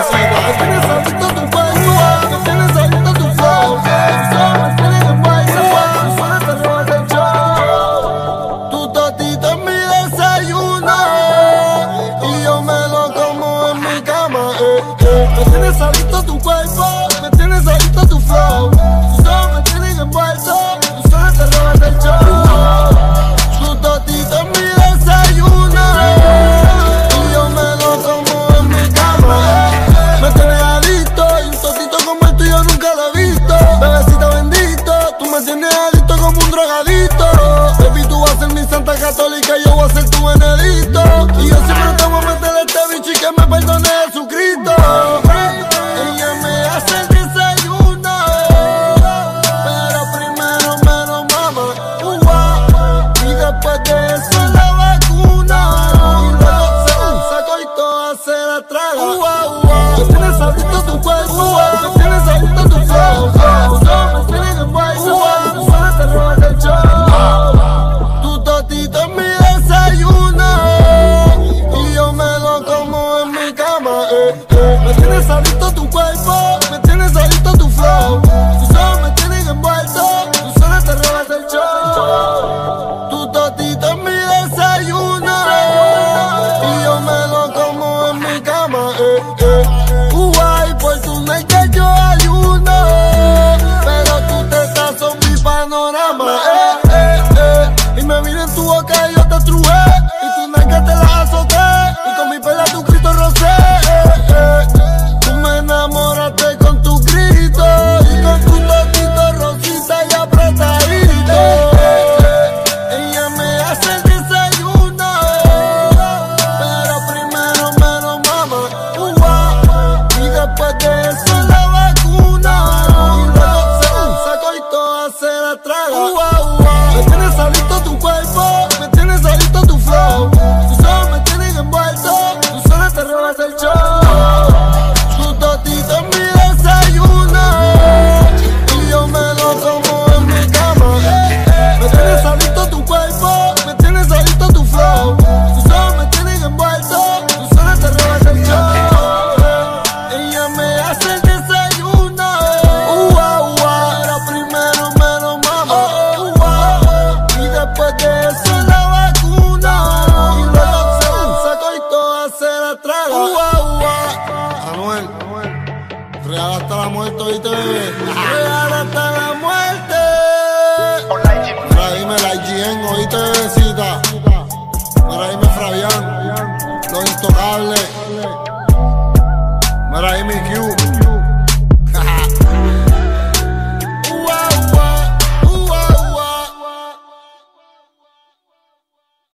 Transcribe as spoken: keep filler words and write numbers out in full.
suavecito. Me tienes adicto a tu cuerpo, me tienes adicto a tu flow. Tus ojos me tienen envuelto, tú sola te robas el show. Tu totito es mi desayuno y yo me lo como en mi cama, eh, eh. Me tienes adicto a tu cuerpo, me tienes adicto a tu flow. Tus ojos me tienen envuelto, tú sola te robas el show. Tu totito es mi desayuno y yo me lo como en mi cama, eh. Me tienes adicto y un totito como el tuyo nunca lo he visto. Bebecita bendito, tú me tienes adicto como un drogadito. Baby, tú vas a ser mi santa católica, yo voy a ser tu benedito. Y yo siempre te voy a meter este bicho y que me perdone Jesucristo. Ella me hace el desayuno, pero primero me lo mama, uh, y después de eso la vacuna. Y luego se un saco y toda se la traga. Uh, uh, me tienes adicto a tu cuerpo, me tienes adicto a tu flow. Tus ojos me tienen envuelto, tú sola te robas el show. Tu totito es mi desayuno y yo me lo como en mi cama, eh, eh. Me tienes adicto a tu cuerpo, me tienes adicto a tu flow. Tus ojos me tienen envuelto, tú sola te robas el show. Tu totito es mi desayuno y yo me lo como en mi cama, eh, eh. Uy, por tu que yo ayuno, pero tú te estás son mi panorama, eh, eh, eh. Y me vine en tu boca y yo te trujé, y tu nalga te la azoté, y con mi perla tu Cristo rosé, eh, eh. Tú me enamoraste con tu grito y con tu totito rosita y apretadito, eh, eh. Ella me hace el desayuno, pero primero me lo mama, uh, y después de eso la vacuna. Y luego se un saco y toda se la traga. Uh, uh, me tienes adicto a tu cuerpo, me tienes adicto a tu flow. Tus ojos me tienen envuelto, tú sola te robas el show. Tu totito es mi desayuno y yo me lo como en mi cama, eh, eh. Me tienes adicto a tu cuerpo, me tienes adicto a tu flow. Tus ojos me tienen envuelto, tú sola te robas el show. Ella me hace el desayuno, uh, uh, uh, pero primero me lo mama, uh, uh, uh, y después de eso la vacuna. Y luego se un saco y toda se la traga. Uh, uh, uh. Anuel, real hasta la muerte, ¿viste, bebé?